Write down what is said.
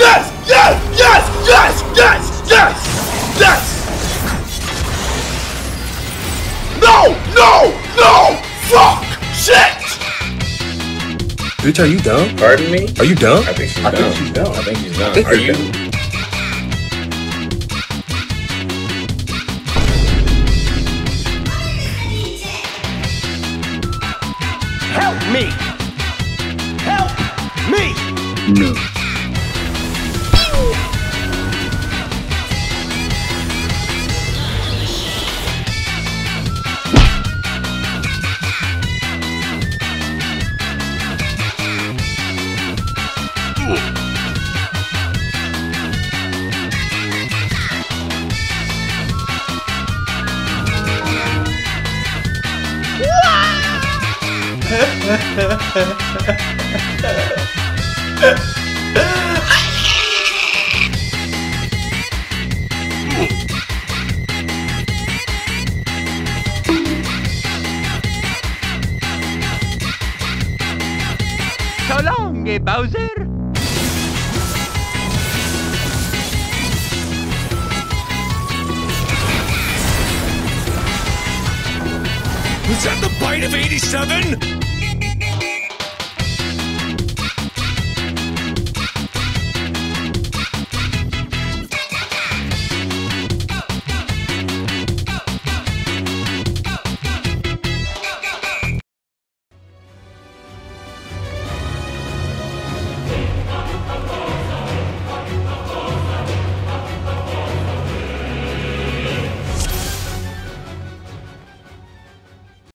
Yes! Yes! Yes! Yes! Yes! Yes! Yes! No! No! No! Fuck! Shit! Bitch, are you dumb? Pardon me? Are you dumb? I think she's I dumb. think she's dumb. I think she's dumb. think Are you're you? dumb. Help me! Help me! No. So long, Bowser! Was that the bite of 87?